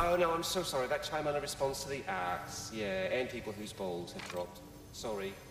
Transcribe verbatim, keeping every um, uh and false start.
Oh, no, I'm so sorry. That chime only responds to the arts. Yeah, and people whose balls have dropped. Sorry.